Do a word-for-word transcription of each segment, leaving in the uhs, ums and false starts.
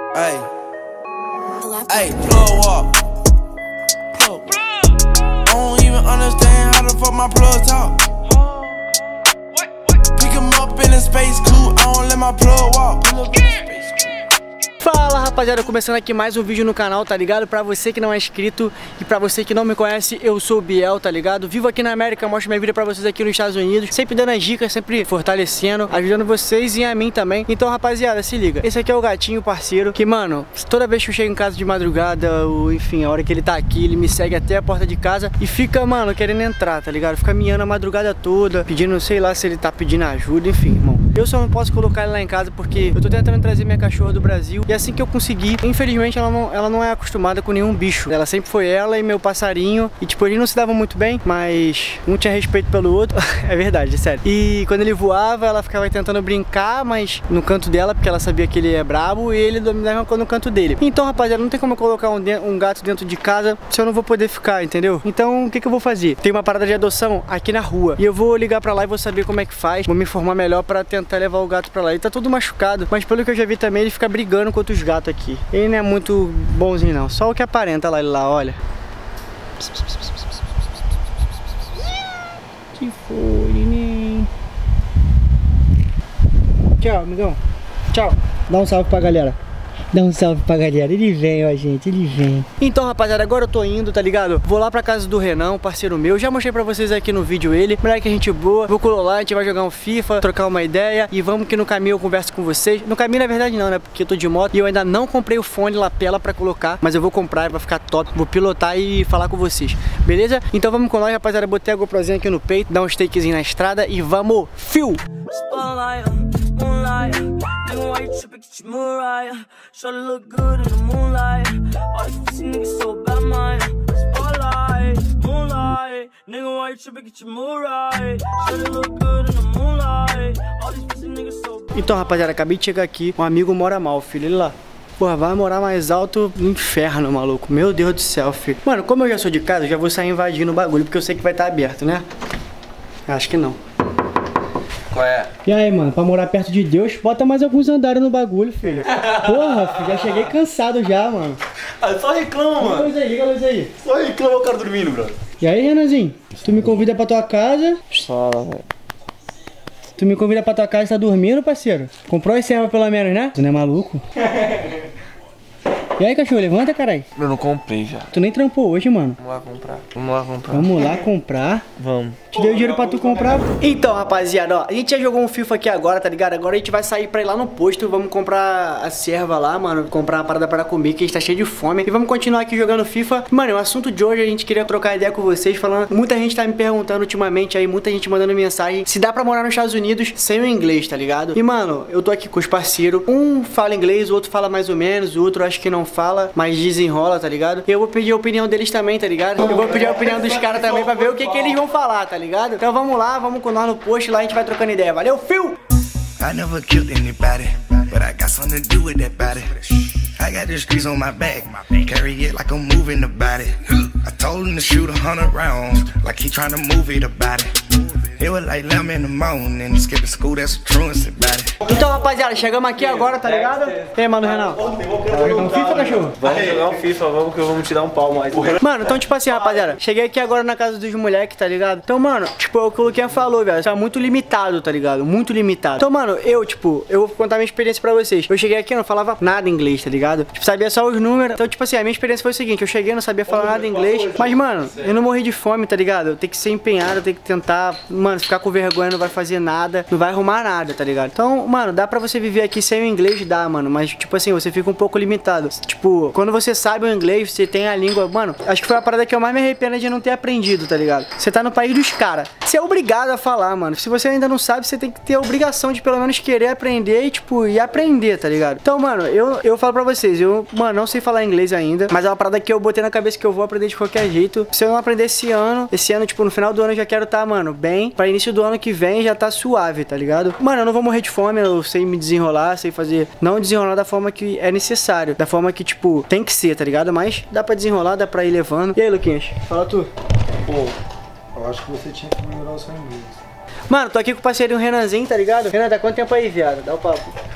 Hey, hey, plug walk. Plug. I don't even understand how the fuck my plug talk. Pick him up in a space coupe. I don't let my plug walk. Fala rapaziada, começando aqui mais um vídeo no canal, tá ligado? Pra você que não é inscrito e pra você que não me conhece, eu sou o Biel, tá ligado? Vivo aqui na América, mostro minha vida pra vocês aqui nos Estados Unidos, sempre dando as dicas, sempre fortalecendo, ajudando vocês e a mim também. Então rapaziada, se liga, esse aqui é o gatinho parceiro, que mano, toda vez que eu chego em casa de madrugada, ou enfim, a hora que ele tá aqui, ele me segue até a porta de casa e fica, mano, querendo entrar, tá ligado? Fica miando a madrugada toda, pedindo, sei lá se ele tá pedindo ajuda, enfim, irmão. Eu só não posso colocar ele lá em casa porque eu tô tentando trazer minha cachorra do Brasil e assim que eu conseguir, infelizmente ela não, ela não é acostumada com nenhum bicho. Ela sempre foi ela e meu passarinho e tipo, eles não se davam muito bem, mas um tinha respeito pelo outro, é verdade, é sério. E quando ele voava, ela ficava tentando brincar, mas no canto dela, porque ela sabia que ele é brabo e ele dominava no canto dele. Então, rapaziada, não tem como eu colocar um, um gato dentro de casa se eu não vou poder ficar, entendeu? Então, o que que eu vou fazer? Tem uma parada de adoção aqui na rua e eu vou ligar pra lá e vou saber como é que faz, vou me informar melhor pra tentar levar o gato pra lá. Ele tá todo machucado, mas pelo que eu já vi também, ele fica brigando com outros gatos aqui. Ele não é muito bonzinho não, só o que aparenta lá, ele lá, olha. Que foi, neném? Tchau, amigão. Tchau. Dá um salve pra galera. Dá um salve pra galera, ele vem, ó gente, ele vem. Então rapaziada, agora eu tô indo, tá ligado? Vou lá pra casa do Renan, um parceiro meu. Já mostrei pra vocês aqui no vídeo ele. Moleque, gente boa. Vou colar lá, a gente vai jogar um FIFA, trocar uma ideia. E vamos que no caminho eu converso com vocês. No caminho na verdade não, né? Porque eu tô de moto e eu ainda não comprei o fone lapela pra colocar. Mas eu vou comprar, vai ficar top. Vou pilotar e falar com vocês, beleza? Então vamos com nós, rapaziada. Botei a GoProzinha aqui no peito, dar um takezinho na estrada e vamos, fio! Why you tripping, get your Mariah? Show look good in the moonlight. All these pussy niggas so bad, man. Spotlight, moonlight. Nigga, why you tripping, get your Mariah? Show look good in the moonlight. All these pussy niggas so bad. Então, rapaziada, acabei de chegar aqui. Um amigo mora mal, filho. Ele lá. Porra, vai morar mais alto no inferno, maluco. Meu Deus do céu, filho. Mano, como eu já sou de casa, eu já vou sair invadindo o bagulho, porque eu sei que vai estar aberto, né? Acho que não. Qual é? E aí, mano, pra morar perto de Deus, bota mais alguns andares no bagulho, filho. Porra, filho, já cheguei cansado já, mano. Ah, só reclama, mano. Liga a luz aí, liga a luz aí. Só reclama o cara dormindo, bro. E aí, Renanzinho? Tu me convida pra tua casa. Fala, velho. Tu me convida pra tua casa e tá dormindo, parceiro? Comprou as servas pelo menos, né? Tu não é maluco? E aí, cachorro, levanta, caralho. Eu não comprei já. Tu nem trampou hoje, mano. Vamos lá comprar. Vamos lá comprar. Vamos lá comprar. Vamos. Te dei o dinheiro pra tu comprar. Então, rapaziada, ó, a gente já jogou um FIFA aqui agora, tá ligado? Agora a gente vai sair pra ir lá no posto. Vamos comprar a serva lá, mano. Comprar uma parada pra comer, que a gente tá cheio de fome. E vamos continuar aqui jogando FIFA. Mano, o assunto de hoje a gente queria trocar ideia com vocês, falando. Muita gente tá me perguntando ultimamente aí, muita gente mandando mensagem se dá pra morar nos Estados Unidos sem o inglês, tá ligado? E, mano, eu tô aqui com os parceiros. Um fala inglês, o outro fala mais ou menos, o outro acho que não fala, mas desenrola, tá ligado? E eu vou pedir a opinião deles também, tá ligado? Eu vou pedir a opinião dos caras também pra ver o que que eles vão falar, tá ligado? Então vamos lá, vamos com nós no post, lá a gente vai trocando ideia. Valeu, fio! I never killed anybody, but I got something to do with that body. I got this grease on my back, carry it like I'm moving the body. I told him to shoot a hundred rounds, like he trying to move it about it. It was like lemon in the morning, skipping school, that's a truancy about it. Então, rapaziada, chegamos aqui agora, tá ligado? E aí, mano, Renan? Vai jogar um FIFA, cachorro? Vamos jogar um FIFA, vamos que vamos te dar um pau mais. Mano, então tipo assim, rapaziada, cheguei aqui agora na casa dos moleques, tá ligado? Então, mano, tipo, é o que o Luquinha falou, velho, tá muito limitado, tá ligado? Muito limitado. Então, mano, eu, tipo, eu vou contar minha experiência pra vocês. Eu cheguei aqui, eu não falava nada inglês, tá ligado? Tipo, sabia só os números. Então, tipo assim, a minha experiência foi o seguinte, eu cheguei, não sabia falar nada inglês. Mas, mano, eu não morri de fome, tá ligado? Eu tenho que ser empenhado, eu tenho que tentar, mano, ficar com vergonha não vai fazer nada, não vai arrumar nada, tá ligado? Então, mano, dá pra você viver aqui sem o inglês, dá, mano, mas, tipo assim, você fica um pouco limitado. Tipo, quando você sabe o inglês, você tem a língua, mano, acho que foi a parada que eu mais me arrependo de não ter aprendido, tá ligado? Você tá no país dos caras, você é obrigado a falar, mano. Se você ainda não sabe, você tem que ter a obrigação de pelo menos querer aprender e, tipo, e aprender, tá ligado? Então, mano, eu, eu falo pra vocês, eu, mano, não sei falar inglês ainda, mas é uma parada que eu botei na cabeça que eu vou aprender de qualquer jeito. Se eu não aprender esse ano, esse ano, tipo, no final do ano eu já quero tá, mano, bem, pra início do ano que vem já tá suave, tá ligado? Mano, eu não vou morrer de fome, eu sei me desenrolar, sei fazer, não desenrolar da forma que é necessário, da forma que, tipo, tem que ser, tá ligado? Mas dá pra desenrolar, dá pra ir levando. E aí, Luquinhas? Fala tu. Pô, eu acho que você tinha que melhorar o seu inglês. Mano, tô aqui com o parceirinho Renanzinho, tá ligado? Renan, dá quanto tempo aí, viado? Dá o papo.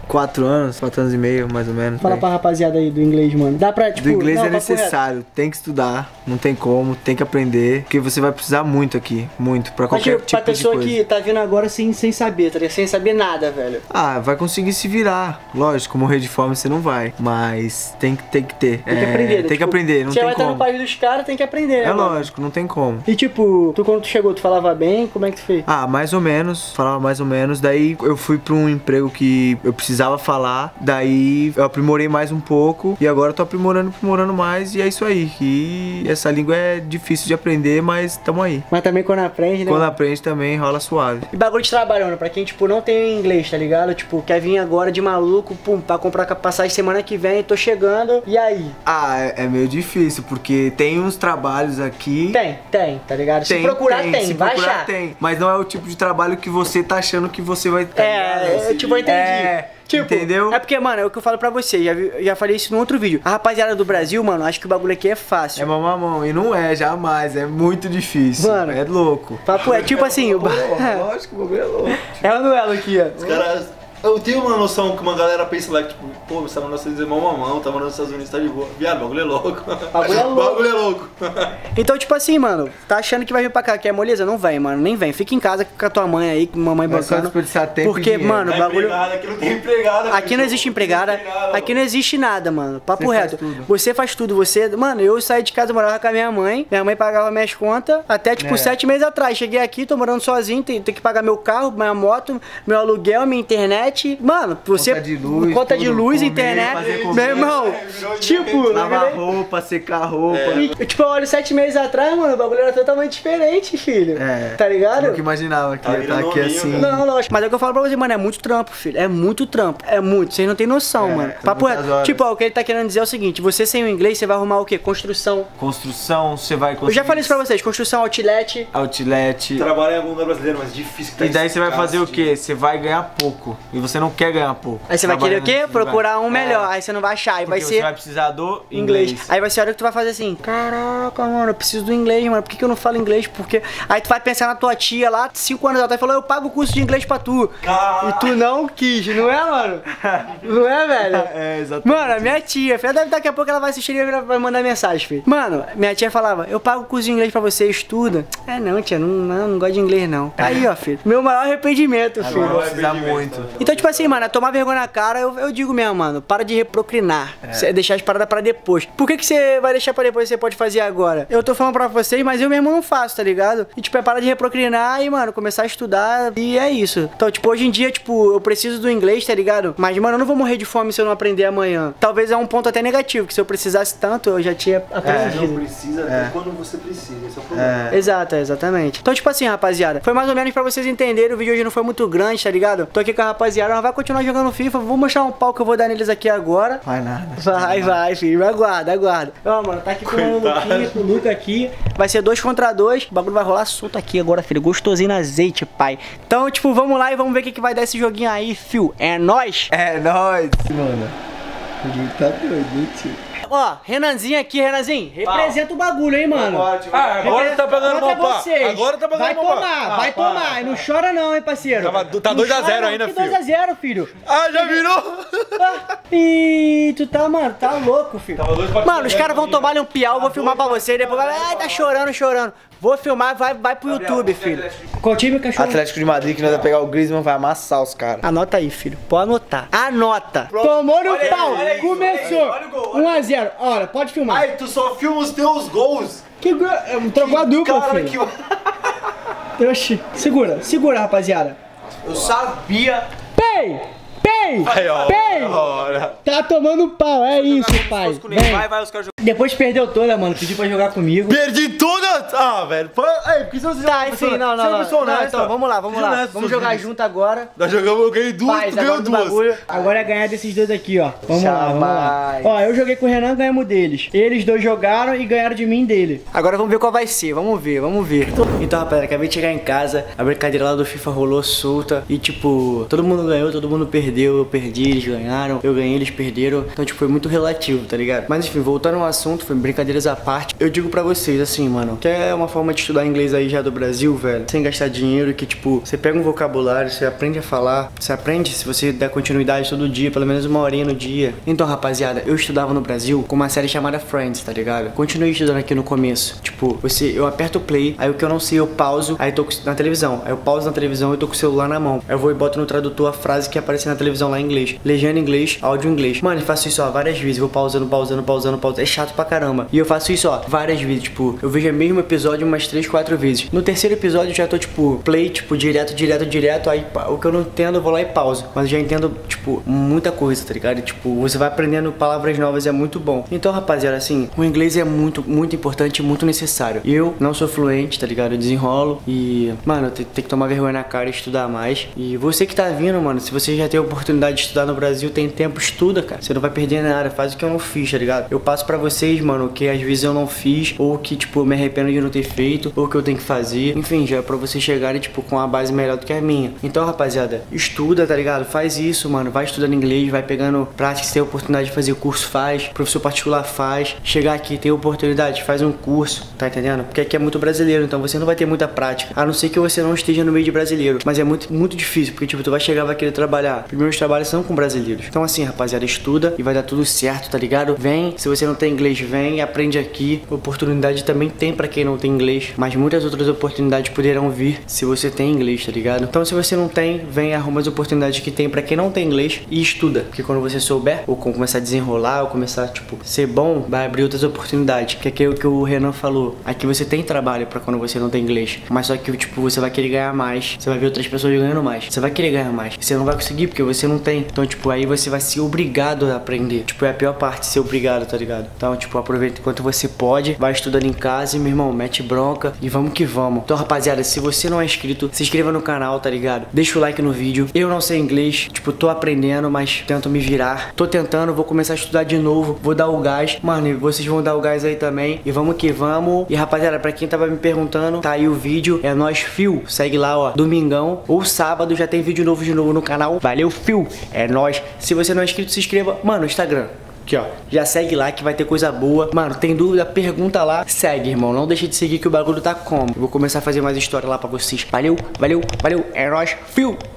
quatro anos, quatro anos e meio, mais ou menos. Fala né? pra rapaziada aí do inglês, mano. Dá pra, tipo... Do inglês não, é papo reto. necessário, tem que estudar, não tem como, tem que aprender, porque você vai precisar muito aqui, muito, pra Mas, qualquer tipo, tipo pra de pessoa coisa. que tá vindo agora sem, sem saber, tá ligado? Sem saber nada, velho. Ah, vai conseguir se virar, lógico, morrer de fome você não vai, mas tem, que- tem que ter. Tem que aprender, né? Tem que Tipo, aprender, não você tem vai estar no como. país dos caras, tem que aprender, né, É mano? lógico, não tem como. E tipo, tu quando tu chegou, tu falava bem? Como é que tu fez? Ah, mais ou menos, falava mais ou menos. Daí eu fui pra um emprego que eu precisava falar. Daí eu aprimorei mais um pouco. E agora eu tô aprimorando, aprimorando mais. E é isso aí. E essa língua é difícil de aprender, mas tamo aí. Mas também quando aprende, né? Quando aprende também rola suave. E bagulho de trabalho, mano, pra quem, tipo, não tem inglês, tá ligado? Tipo, quer vir agora de maluco, pum, pra comprar passagem semana que vem, tô chegando, e aí? Ah, é, é meio difícil, porque tem uns trabalhos aqui. Tem, tem, tá ligado? Se procurar, tem, se vai procurar, achar. tem. Mas não é o tipo de trabalho que você tá achando que você vai ter. É, é, tipo, eu entendi. É, Tipo, entendeu? É porque, mano, é o que eu falo pra você, já, vi- já falei isso no outro vídeo. A rapaziada do Brasil, mano, acho que o bagulho aqui é fácil. É mamamão, e não é, jamais, é muito difícil. Mano. É louco. Papo é tipo assim, o ba- Lógico, o bagulho é louco. é o duelo aqui, ó. Os caras. Eu tenho uma noção que uma galera pensa lá, que, tipo, pô, você tá mandando Estados Unidos é mó mamão, tá mandando nos Estados Unidos tá de boa. Viado, bagulho é louco. Bagulho é louco. Bagulho é louco. Então, tipo assim, mano, tá achando que vai vir pra cá, que é moleza? Não vem, mano, nem vem. Fica em casa com a tua mãe aí, com mamãe Vai só bancando. desperdiçar tempo e Porque, dinheiro. mano, o Tá bagulho... empregado, aqui não tem empregada. Aqui não filho. existe empregada, empregada, aqui não existe nada, mano. Papo Você faz reto. tudo. Você faz tudo, você. Mano, eu saí de casa, morava com a minha mãe. Minha mãe pagava minhas contas até tipo É. sete meses atrás. Cheguei aqui, tô morando sozinho, tenho, tenho que pagar meu carro, minha moto, meu aluguel, minha internet. Mano, você. Conta de luz, conta de tudo, luz, comer, internet. fazer Meu comida. irmão, tipo, eu Lavar virei- roupa, secar roupa. e, tipo, eu olho sete meses atrás, mano, o bagulho era totalmente diferente, filho. É. Tá ligado? Eu nunca imaginava que Tá ia estar virando aqui hominho, assim. Não, lógico. Mas é o que eu falo pra você, mano, é muito trampo, filho. É muito trampo. É muito. Vocês não tem noção, É, mano. são Papo muitas reto. horas. Tipo, ó, o que ele tá querendo dizer é o seguinte: você sem o inglês, você vai arrumar o quê? Construção. Construção, você vai conseguir. Eu já falei isso pra vocês: construção, outlet. Outlet. Trabalhar em algum lugar brasileiro, mas difícil que tá E daí esse você vai fazer o cast. quê? Você vai ganhar pouco. E você não quer ganhar pouco. Aí você vai querer o quê? Trabalhando nesse Procurar lugar. um melhor. É, Aí você não vai achar. Aí vai porque ser você vai precisar do inglês. inglês. Aí vai ser a hora que tu vai fazer assim: caraca, mano, eu preciso do inglês, mano. Por que, que eu não falo inglês? Porque. Aí tu vai pensar na tua tia lá, cinco anos atrás, e falou: eu pago o curso de inglês pra tu. E tu não quis, não é, mano? Não é, velho? É, exatamente. Mano, a minha tia, filha, deve daqui a pouco ela vai assistir e vai mandar mensagem, filho. Mano, minha tia falava: eu pago o curso de inglês pra você, estuda. É, não, tia, não, não, não gosto de inglês, não. Aí, ó, filho. Meu maior arrependimento, filho. Agora vai precisar muito. Então, tipo assim, mano, é tomar vergonha na cara, eu, eu digo mesmo, mano, para de reprocrinar. Cê deixar as paradas pra depois. Por que que você vai deixar pra depois e você pode fazer agora? Eu tô falando pra vocês, mas eu mesmo não faço, tá ligado? E, tipo, é para de reprocrinar e, mano, começar a estudar e é isso. Então, tipo, hoje em dia, tipo, eu preciso do inglês, tá ligado? Mas, mano, eu não vou morrer de fome se eu não aprender amanhã. Talvez é um ponto até negativo, que se eu precisasse tanto, eu já tinha Não aprendido. precisa até quando você precisa, esse é o problema. É. Exato, exatamente. Então, tipo assim, rapaziada, foi mais ou menos pra vocês entenderem. O vídeo hoje não foi muito grande, tá ligado? Tô aqui com a rapaziada, nós vai continuar jogando FIFA. Vou mostrar um pau que eu vou dar neles aqui agora. Vai nada. Vai, vai, filho. Aguarda, aguarda. Ó, mano, tá aqui com o Luquinha, com o Luca aqui. Vai ser dois contra dois. O bagulho vai rolar solto aqui agora, filho. Gostosinho no azeite, pai. Então, tipo, vamos lá e vamos ver o que, que vai dar esse joguinho aí, fio. É nóis. É nóis, mano. O jogo tá doido, hein, tio? Ó, Renanzinho aqui, Renanzinho. Representa o bagulho, hein, mano. Ah, agora tá pagando Contra mal pá. vocês. Agora tá pagando Vai mal pá. tomar, vai tomar. E não chora não, hein, parceiro. Tava- tá Não dois a chora zero não, ainda, que filho. dois a zero, filho. Ah, já virou? Ah, Ih, tu tá, mano, tá louco, filho. Tava dois pra Mano, os zero, caras vão filho. tomar um piau, eu vou filmar pra você. Depois vai, ai, tá chorando, chorando. Vou filmar, vai, vai pro YouTube, filho. Qual time, cachorro? Atlético de Madrid, que nós vai pegar o Griezmann, vai amassar os caras. Anota aí, filho. Pode anotar. Anota. Tomou no Olha aí, pau. olha isso, Começou. olha aí, olha o gol, olha um a zero. Olha, pode filmar. Ai, tu só filma os teus gols. Que go... Trocou a dupla, Cara, filho. que... Oxi. Segura, segura, rapaziada. Eu sabia. Pei! Pei! Aí, ó. Pei! Olha. Tá tomando pau, é isso, pai. Vem. Vai, vai, os caras jogam. Depois perdeu toda, mano. Pediu pra jogar comigo. Perdi todas! Ah, velho. Pô, aí, por que você não Tá, enfim, não, não, não. pessoa Não, honesta. então, vamos lá, vamos Seja lá. honesto, Vamos seus jogar vídeos. junto agora. Nós jogamos, eu ganhei duas, Paz, tu agora ganhou do duas. bagulho. Agora é ganhar desses dois aqui, ó. Vamos lá, vamos lá. Jamais. Ó, eu joguei com o Renan, ganhamos deles. Eles dois jogaram e ganharam de mim dele. Agora vamos ver qual vai ser, vamos ver, vamos ver. Então, rapaziada, acabei de chegar em casa. A brincadeira lá do FIFA rolou solta. E, tipo, todo mundo ganhou, todo mundo perdeu. Eu perdi, eles ganharam. Eu ganhei, eles perderam. Então, tipo, foi muito relativo, tá ligado? Mas, enfim, voltando ao assunto, foi brincadeiras à parte. Eu digo pra vocês, assim, mano, que é uma forma de estudar inglês aí já do Brasil, velho, sem gastar dinheiro, que tipo, você pega um vocabulário, você aprende a falar, você aprende se você der continuidade todo dia, pelo menos uma horinha no dia. Então, rapaziada, eu estudava no Brasil com uma série chamada Friends, tá ligado? Continuei estudando aqui no começo. Tipo, você, eu aperto o play, aí o que eu não sei eu pauso, aí eu tô na televisão. Aí eu pauso na televisão e tô com o celular na mão. Aí eu vou e boto no tradutor a frase que aparece na televisão lá em inglês. Legenda em inglês, áudio em inglês. Mano, eu faço isso, ó, várias vezes. Eu vou pausando, pausando, pausando, pausando. É chato pra caramba. E eu faço isso, ó, várias vezes. Tipo, eu vejo o mesmo episódio umas três, quatro vezes. No terceiro episódio eu já tô, tipo, play, tipo, direto, direto, direto. Aí o que eu não entendo eu vou lá e pauso. Mas eu já entendo, tipo, muita coisa, tá ligado? E, tipo, você vai aprendendo palavras novas, é muito bom. Então, rapaziada, assim, o inglês é muito, muito importante e muito necessário. Eu não sou fluente, tá ligado? Eu desenrolo e, mano, eu tenho que tomar vergonha na cara e estudar mais. E você que tá vindo, mano, se você já tem a oportunidade de estudar no Brasil, tem tempo, estuda, cara. Você não vai perder nada, faz o que eu não fiz, tá ligado? Eu passo pra vocês, mano, o que às vezes eu não fiz, ou que, tipo, eu me arrependo de não ter feito, ou que eu tenho que fazer. Enfim, já é pra vocês chegarem, tipo, com uma base melhor do que a minha. Então, rapaziada, estuda, tá ligado? Faz isso, mano. Vai estudando inglês, vai pegando prática, se tem oportunidade de fazer curso, faz. Professor particular, faz. Chegar aqui, tem oportunidade, faz um curso, tá entendendo? Porque aqui é muito brasileiro, então você não vai ter muita prática. A não ser que você não esteja no meio de brasileiro. Mas é muito, muito difícil, porque, tipo, tu vai chegar e vai querer trabalhar. Primeiros trabalhos são com brasileiros. Então, assim, rapaziada, estuda e vai dar tudo certo, tá ligado? Vem, se você não tem inglês, vem, aprende aqui. Oportunidade também tem pra quem não tem inglês, mas muitas outras oportunidades poderão vir se você tem inglês, tá ligado? Então, se você não tem, vem, arruma as oportunidades que tem pra quem não tem inglês e estuda. Porque quando você souber, ou começar a desenrolar, ou começar, tipo, ser bom, vai abrir outras oportunidades. Que é o que o Renan falou. Aqui você tem trabalho pra quando você não tem inglês, mas só que, tipo, você vai querer ganhar mais. Você vai ver outras pessoas ganhando mais. Você vai querer ganhar mais. Você não vai conseguir porque você não tem. Então, tipo, aí você vai ser obrigado a aprender. Tipo, é a pior parte, ser obrigado, tá ligado? Então, tipo, aproveita enquanto você pode. Vai estudando em casa e, meu irmão, mete bronca e vamos que vamos. Então, rapaziada, se você não é inscrito, se inscreva no canal, tá ligado? Deixa o like no vídeo. Eu não sei inglês, tipo, tô aprendendo, mas tento me virar. Tô tentando, vou começar a estudar de novo. Vou dar o gás. Mano, e vocês vão dar o gás aí também. E vamos que vamos. E, rapaziada, pra quem tava me perguntando, tá aí o vídeo. É nóis, fio. Segue lá, ó. Domingão ou sábado já tem vídeo novo de novo no canal. Valeu, fio. É nóis. Se você não é inscrito, se inscreva. Mano, Instagram. Aqui, ó, já segue lá que vai ter coisa boa. Mano, tem dúvida? Pergunta lá. Segue, irmão, não deixe de seguir que o bagulho tá como. Eu vou começar a fazer mais história lá pra vocês. Valeu, valeu, valeu. É nóis, fio.